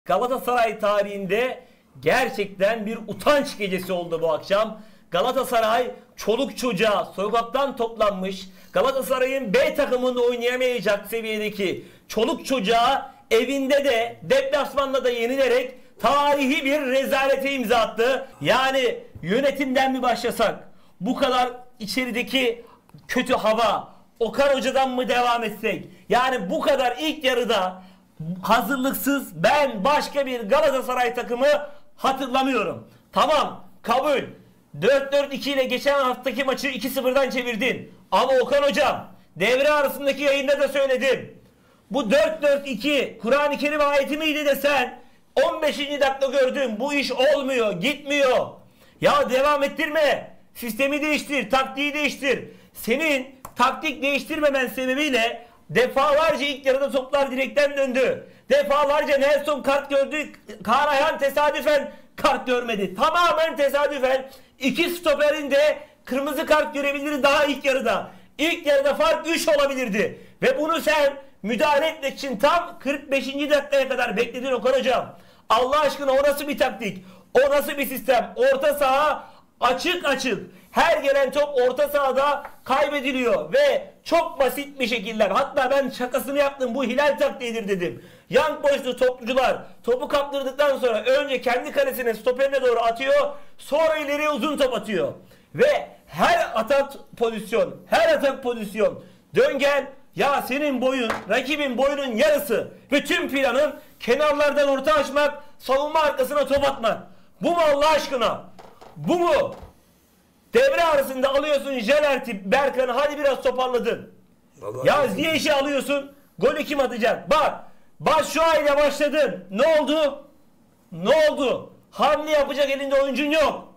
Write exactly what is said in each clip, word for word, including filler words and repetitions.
Galatasaray tarihinde gerçekten bir utanç gecesi oldu bu akşam. Galatasaray çoluk çocuğa sokaktan toplanmış, Galatasaray'ın B takımında oynayamayacak seviyedeki çoluk çocuğa evinde de deplasmanda da yenilerek tarihi bir rezalete imza attı. Yani yönetimden mi başlasak, bu kadar içerideki kötü hava, Okan Hoca'dan mı devam etsek? Yani bu kadar ilk yarıda hazırlıksız ben başka bir Galatasaray takımı hatırlamıyorum. Tamam, kabul. dört dört iki ile geçen haftaki maçı iki sıfırdan çevirdin. Ama Okan Hocam, devre arasındaki yayında da söyledim. Bu dört dört iki Kur'an-ı Kerim ayeti miydi de sen on beşinci dakika gördün. Bu iş olmuyor, gitmiyor. Ya devam ettirme. Sistemi değiştir, taktiği değiştir. Senin taktik değiştirmemen sebebiyle defalarca ilk yarıda toplar direkten döndü. Defalarca Nelson kart gördü. Kaan Ayhan tesadüfen kart görmedi. Tamamen tesadüfen iki stoperin de kırmızı kart görebilirdi daha ilk yarıda. İlk yarıda fark üç olabilirdi. Ve bunu sen müdahale etmek için tam kırk beşinci dakikaya kadar bekledin Okan Hocam. Allah aşkına o nasıl bir taktik? O nasıl bir sistem? Orta saha açık açık. Her gelen top orta sahada kaybediliyor ve çok basit bir şekiller. Hatta ben şakasını yaptım, bu Hilal taktiğidir dedim. Young Boys'lu topçular topu kaptırdıktan sonra önce kendi kalesine, stoperine doğru atıyor, sonra ileriye uzun top atıyor. Ve her atak pozisyon, her atak pozisyon dön gel, ya senin boyun, rakibin boyunun yarısı ve tüm planın kenarlardan orta açmak, savunma arkasına top atmak. Bu mu Allah aşkına? Bu mu? Devre arasında alıyorsun Jelert'i, Berkan'ı, hadi biraz toparladın. Vallahi ya Ziyech'i alıyorsun, golü kim atacak? Bak, Batshuayi'yle başladın. Ne oldu? Ne oldu? Hamle yapacak elinde oyuncun yok.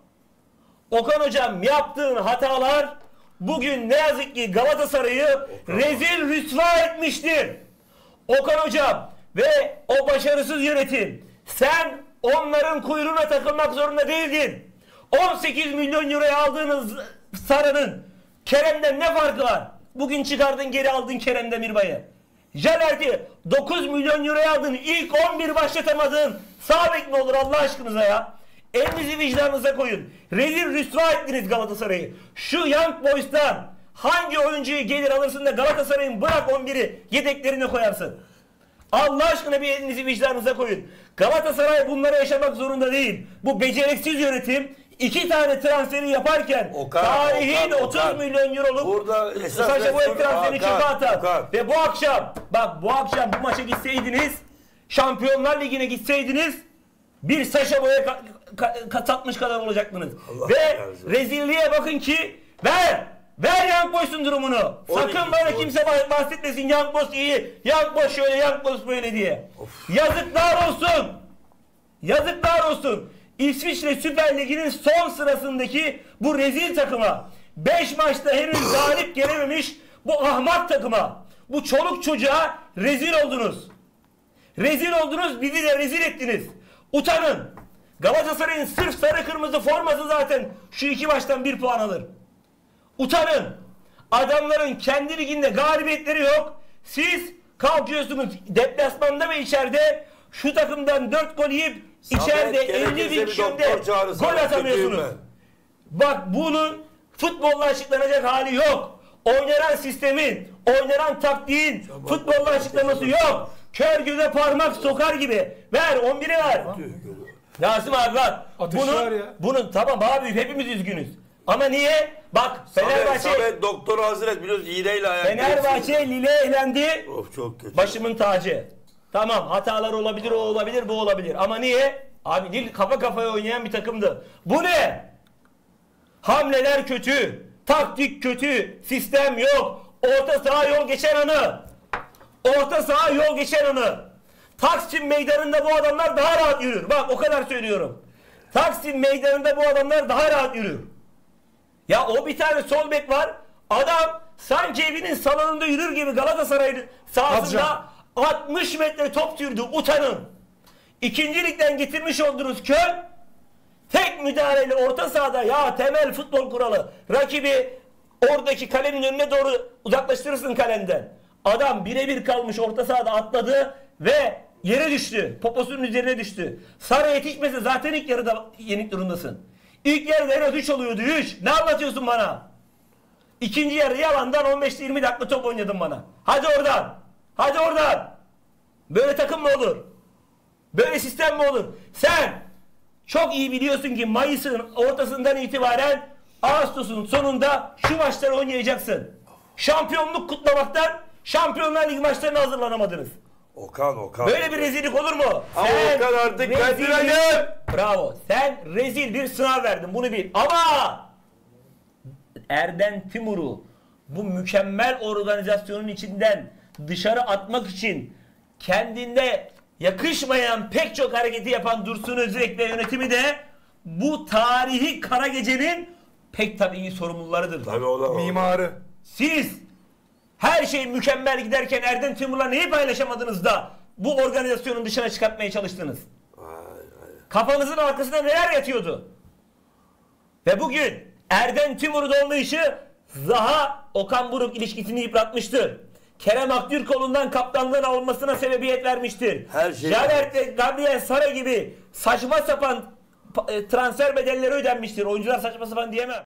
Okan Hocam, yaptığın hatalar bugün ne yazık ki Galatasaray'ı rezil rüsva etmiştir. Okan Hocam ve o başarısız yönetim, sen onların kuyruğuna takılmak zorunda değildin. on sekiz milyon euroya aldığınız Sarı'nın Kerem'den ne farkı var? Bugün çıkardın, geri aldın Kerem Demirbay'ı. Jelert'i dokuz milyon euroya aldın, ilk on bir başlatamadın. Sağ bek mi olur Allah aşkınıza ya? Elinizi vicdanınıza koyun. Rezil rüsva ettiniz Galatasaray'ı. Şu Young Boys'tan hangi oyuncuyu gelir alırsın da Galatasaray'ın bırak on biri yedeklerine koyarsın? Allah aşkına bir elinizi vicdanınıza koyun. Galatasaray bunları yaşamak zorunda değil. Bu beceriksiz yönetim iki tane transferi yaparken Okan, tarihin Okan, otuz Okan. milyon euroluk Sacha Boey transferini çöpe atar. Okan. Ve bu akşam, bak bu akşam bu maça gitseydiniz, Şampiyonlar Ligi'ne gitseydiniz bir Sacha Boey'e satmış kadar olacaktınız. Allah ve Allah. Rezilliğe bakın ki ver. Ver Young Boys'un durumunu. Sakın bana kimse bahsetmesin Young Boys iyi, Young Boys şöyle, Young Boys böyle diye. Of. Yazıklar olsun. Yazıklar olsun. İsviçre Süper Ligi'nin son sırasındaki bu rezil takıma, beş maçta henüz galip gelememiş bu ahmak takıma, bu çoluk çocuğa rezil oldunuz. Rezil oldunuz, bizi de rezil ettiniz. Utanın. Galatasaray'ın sırf sarı kırmızı forması zaten şu iki maçtan bir puan alır. Utanın. Adamların kendi liginde galibiyetleri yok. Siz kalkıyorsunuz deplasmanda ve içeride şu takımdan dört gol yiyip içeride elli bin kişide gol atamıyorsunuz. Bak bunun futbolla açıklanacak hali yok. Oynanan sistemin, oynanan taktiğin Sabah futbolla açıklaması yok. Kör göze parmak sokar gibi. Ver on biri ver. Yasim abi bak. Bunun, bunun tamam abi hepimiz üzgünüz. Ama niye? Bak Fenerbahçe Samet, Samet doktoru hazır et biliyorsun, iğneyle ayak. Fenerbahçe Lille eğlendi. Of çok kötü. Başımın tacı. Tamam hatalar olabilir, o olabilir, bu olabilir. Ama niye? Abi Lille kafa kafaya oynayan bir takımdı. Bu ne? Hamleler kötü, taktik kötü, sistem yok. Orta saha yol geçen anı. Orta saha yol geçen anı. Taksim meydanında bu adamlar daha rahat yürür. Bak o kadar söylüyorum. Taksim meydanında bu adamlar daha rahat yürür. Ya o bir tane sol bek var. Adam sanki evinin salonunda yürür gibi Galatasaray'ın sahasında altmış metre top sürdü. Utanın. İkinci ligden getirmiş olduğunuz Köln tek müdahaleyle orta sahada, ya temel futbol kuralı, rakibi oradaki kalenin önüne doğru uzaklaştırırsın kalenden. Adam birebir kalmış orta sahada atladı ve Yere düştü. Poposunun üzerine düştü. Sara yetişmese zaten ilk yarıda yenik durumdasın. İlk yarıda en az üç oluyordu. üç. Ne anlatıyorsun bana? İkinci yarı yalandan on beş yirmi dakika top oynadın bana. Hadi oradan. Hadi oradan. Böyle takım mı olur? Böyle sistem mi olur? Sen çok iyi biliyorsun ki Mayıs'ın ortasından itibaren Ağustos'un sonunda şu maçları oynayacaksın. Şampiyonluk kutlamaktan Şampiyonlar Ligi maçlarına hazırlanamadınız. Okan Okan. Böyle bir rezillik olur mu? Ama Sen Okan artık rezil kendine bir- gel. Bravo. Sen rezil bir sınav verdin. Bunu bil. Ama Erden Timur'u bu mükemmel organizasyonun içinden dışarı atmak için kendinde yakışmayan pek çok hareketi yapan Dursun Özbek ve yönetimi de bu tarihi kara gecenin pek tabii sorumlularıdır. Tabii o da o. Mimarı. Siz her şey mükemmel giderken Erden Timur'la neyi paylaşamadınız da bu organizasyonun dışına çıkartmaya çalıştınız? Kafanızın arkasında neler yatıyordu? Ve bugün Erden Timur'un olmayışı Zaha Okan Buruk ilişkisini yıpratmıştır. Kerem Aktürkoğlu'ndan kaptanlığın alınmasına sebebiyet vermiştir. Her şey- Javert ve Gabriel Sara gibi saçma sapan pa- e, transfer bedelleri ödenmiştir. Oyuncular saçma sapan diyemem.